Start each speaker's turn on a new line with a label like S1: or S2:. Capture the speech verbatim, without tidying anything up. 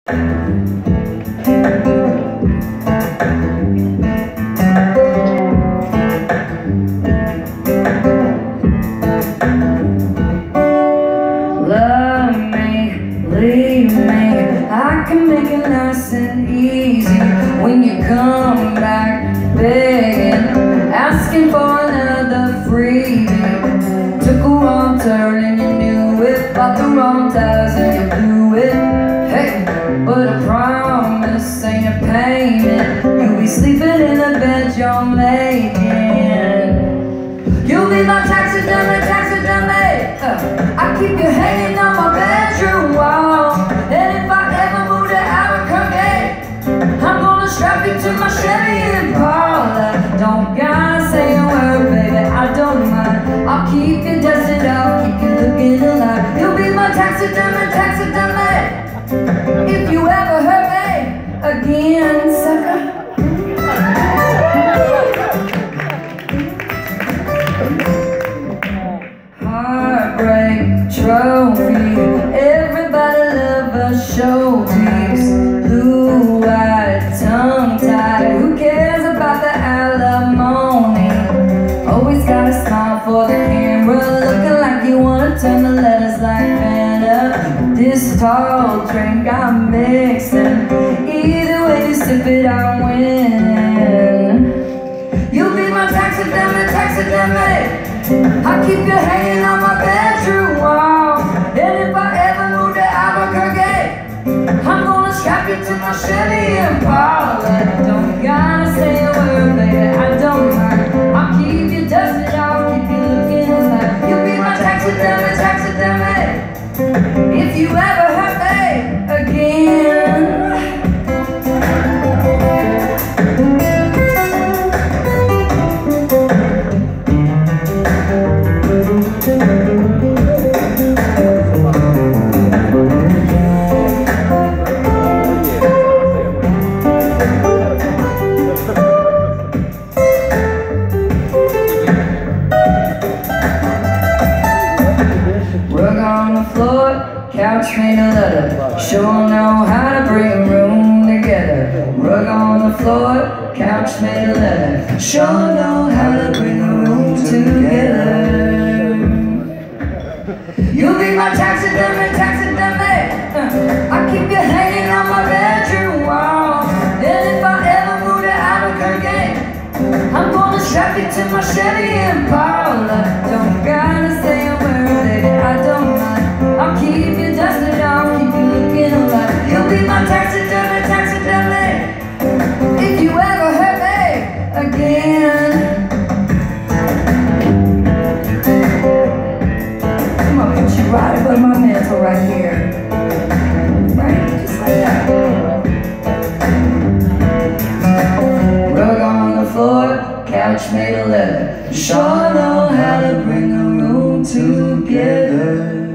S1: Love me, leave me, I can make it nice and easy. When you come back begging, asking for another freebie. Took a wrong turn and you knew it, bought the wrong tires and you blew it. Hey, but a promise ain't a payment. You'll be sleeping in a bed you're making. You'll be my taxidermy, taxidermy. uh, I keep you hanging on my bedroom wall. And if I ever move to Albuquerque, I'm gonna strap you to my Chevy Impala. Don't gotta say a word, baby, I don't mind. I'll keep you dusted, I'll keep you looking alive. You'll be my taxidermy, taxidermy. If you ever hurt me again, sucker. Heartbreak trophy, everybody love a showpiece. Blue-eyed, tongue-tied, who cares about the alimony? Always got a smile for the camera, looking like you wanna turn the letters like Fanta. This tall drink I'm mixing, either way you sip it I'm winning. You'll be my taxidermy, taxidermy. I keep you hanging on my bedroom wall. And if I ever move to Albuquerque, I'm gonna strap you to my Chevy Impala. Don't gotta say a word, baby, I don't mind. I'll keep you dusted, I'll keep you looking alive. You'll be my taxidermy, taxidermy. If you ever hurt me again. Rug on the floor, couch made of leather. Sure know how to bring a room together. Rug on the floor, couch made of leather. Sure know how to bring a room together. You'll be my taxidermy, taxidermy. uh, I keep you hanging on my bedroom wall. And if I ever move to Albuquerque, I'm gonna strap you to my Chevy Impala. Don't gotta say a word, baby, I don't mind. I'll keep you dusted, I'll keep you looking alive. You'll be my taxidermy, taxidermy. If you ever hurt me again. I'm gonna put you right above my mantle right here. Right, just like that. Rug on the floor, couch made of leather. Sure know how to bring a room together.